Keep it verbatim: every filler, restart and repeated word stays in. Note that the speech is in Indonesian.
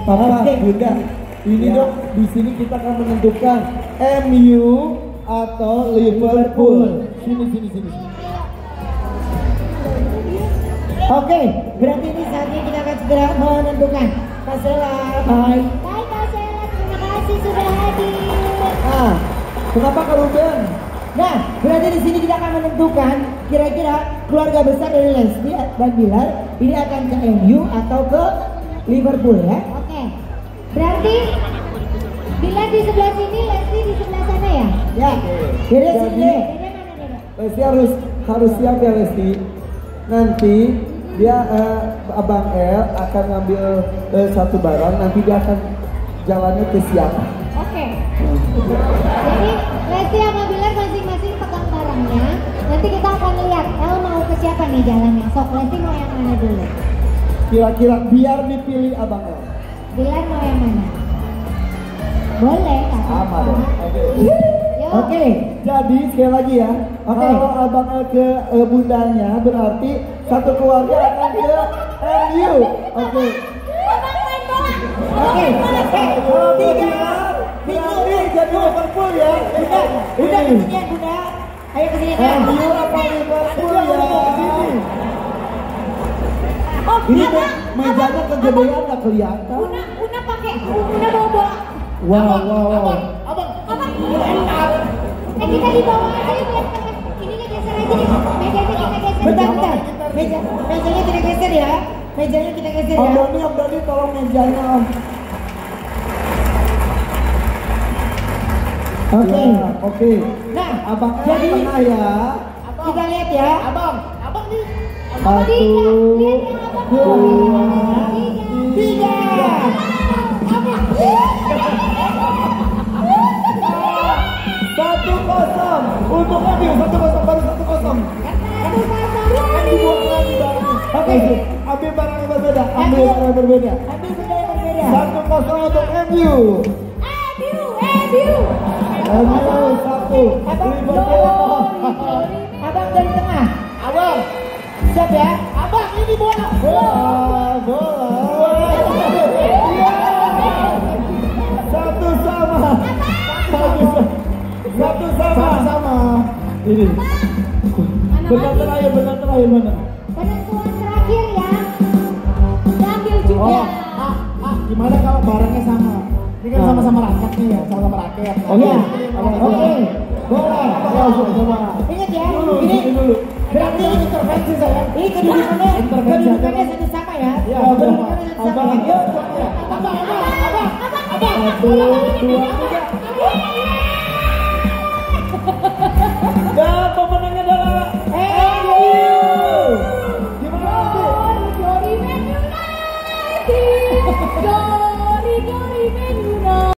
Papa, Bunda, ini dong di sini kita akan menentukan M U atau Liverpool. Sini, sini, sini. Oke, berarti ini saatnya kita akan segera menentukan. Kak Sela, hai. Hai Kak Sela, terima kasih sudah hadir. Ah, kenapa Kak Ruben? Nah, berarti di sini kita akan menentukan kira-kira keluarga besar dari Lesti dan Bilar ini akan ke M U atau ke Liverpool ya? Oke, berarti Bilar di sebelah sini, Lesti di sebelah sana ya? Ya, jadi Jadi, sini. Lesti harus harus siap ya Lesti. Nanti dia eh, Abang El akan ngambil eh, satu barang, nanti dia akan jalannya ke siapa? Oke. Jadi Lesti sama Bilar masing-masing pegang barangnya. Nanti kita akan lihat El mau ke siapa nih jalannya. Sok Lesti mau yang mana dulu? Kira-kira biar dipilih Abang El. Bilar mau yang mana? Boleh kak. Sama dong. Oke. Yuk. Oke, Jadi sekali lagi ya, Oke. kalau Abang El ke eh, bundanya berarti satu keluarga akan ke M U. Oke. Abang main bola. oke. Kalau tiga berarti jadi Liverpool ya. Bunda, Bunda Ini. kesinian Bunda. Ayo kesinian. M U apa Liverpool ya? Oh, Ini abang, me- mejanya kegedean nggak kelihatan. Una, Una pakai, Una bawa bola. Wow, wow, wow. Abang, abang, eh kita di bawah aja biar tengah. Ininya geser aja nih. Mejanya kita geser. Bentar, bentar. Meja, mejanya kita geser ya. Mejanya kita geser Om ya. Doni, Om Doni tolong mejanya Om. Oke. Ya, oke. Nah, Abang El jadi tengah ya. kita lihat ya. Abang, Abang nih. satu, dua, Tiga. satu kosong untuk M U. Satu kosong baru satu kosong. Kan dibuang lagi barangnya. Oke. Ambil barang yang berbeda. Ambil barang yang berbeda. Ambil benda yang berbeda. Satu kosong untuk M U. Aduh, aduh. M U satu. Abang, Liverpool. abang dari tengah. Abang, Siap ya. Abang ini bola. bola, bola. Iya. Satu sama. Satu sama. Satu sama. Sama. Ini. Benar terakhir, benar terakhir mana? Penentuan terakhir ya. Diambil juga. Oh, ah, ah, gimana kalau barangnya sama? Ini kan sama-sama raket nih ya, sama-sama raket. Oke. Oke. Oke. Bola, langsung coba. Ingat ya. Dulu, Ini ini dulu. berarti intervensi saya. Ini kedudukannya, Intervensi. kedudukannya satu sama ya. Ya, Kedudukannya satu sama. abang. Yuk. Abang, abang, abang, abang, abang. Satu, dua, tiga.